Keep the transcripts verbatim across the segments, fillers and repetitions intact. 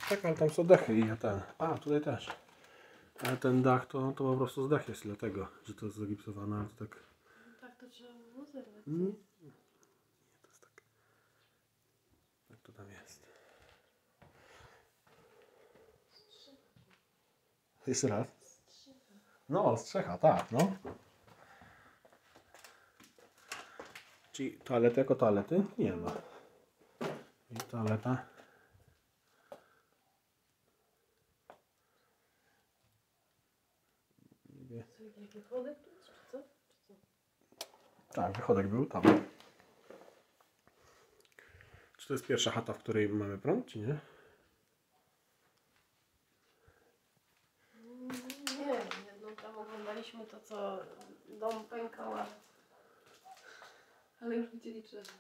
Tak, ale tam są dechy i ja ten. A, tutaj też. Ale ten dach to, to po prostu z dach jest, dlatego, że to jest zagipsowane, ale to tak... Tak, to trzeba było zerwać. Mm. Nie, to jest tak. Jak to tam jest? Jeszcze raz? No, strzecha, tak, no. Czyli toalety jako toalety? Nie ma. I toaleta. Wychodek tu jest, czy co? Czy co? Tak, wychodek był tam. Czy to jest pierwsza chata, w której mamy prąd, czy nie? Nie, jedną tam oglądaliśmy to, co dom pękał, ale, ale już widzieli drzewo.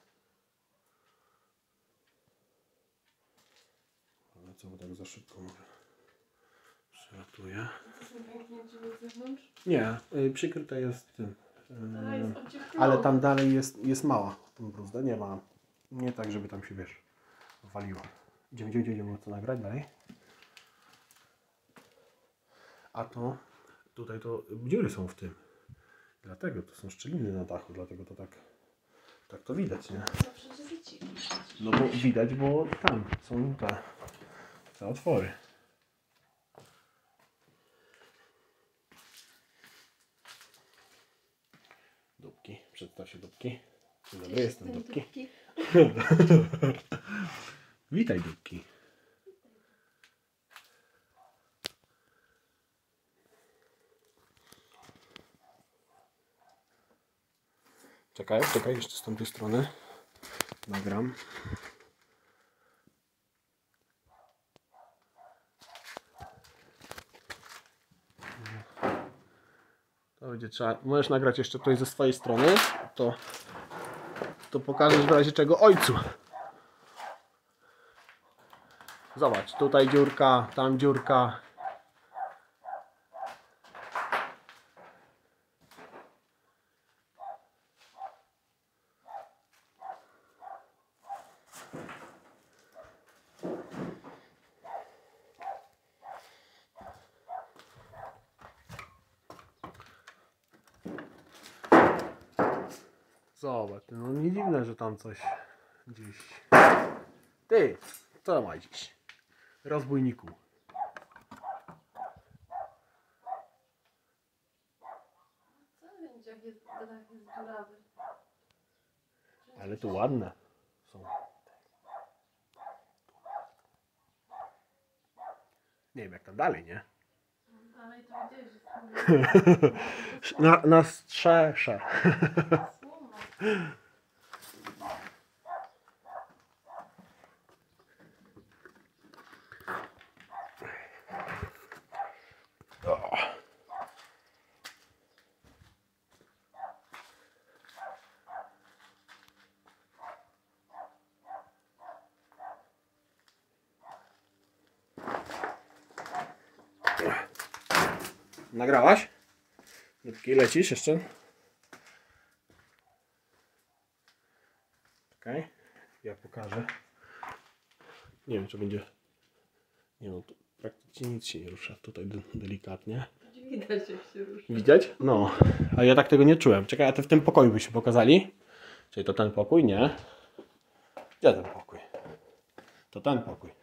Ale co, bo tak za szybko mówię. Przelatuję. To są pęknięcie z zewnątrz? Nie, y, przykryte jest tym. A, Y, jest obciążkowa. ale tam dalej jest, jest mała bruzda, nie ma. Nie tak, żeby tam się, wiesz, waliło. Idziemy, idziemy, idziemy, co nagrać dalej. A to, tutaj to dziury są w tym. Dlatego to są szczeliny na dachu, dlatego to tak, tak to widać, nie? No przecież widzieli. No bo widać, bo tam są te, te otwory. Dupki, przedstaw się Dupki. Dzień dobry, jestem Dupki. Dupki. Witaj Dupki. Czekaj, czekaj, jeszcze z tamtej strony. Nagram. To będzie trzeba. Możesz nagrać jeszcze tutaj ze swojej strony. To, to pokażesz w razie czego ojcu. Zobacz, tutaj dziurka, tam dziurka. Zobacz, no nie dziwne, że tam coś gdzieś. Ty, co ma dziś? Rozbójniku. Co będzie, jak jest, dach jest dziurawy? Ale tu ładne są. Nie wiem jak tam dalej, nie? Dalej to widziałeś, że to Na, na strzesze. słoma. Nagrałaś? Dupki, lecisz jeszcze? Czekaj, ja pokażę. Nie wiem, czy będzie. Nie no, tu praktycznie nic się nie rusza. Tutaj delikatnie. Widać, jak się rusza. Widać? No, a ja tak tego nie czułem. Czekaj, a to w tym pokoju byśmy pokazali. Czyli to ten pokój? Nie. Gdzie ten pokój? To ten pokój.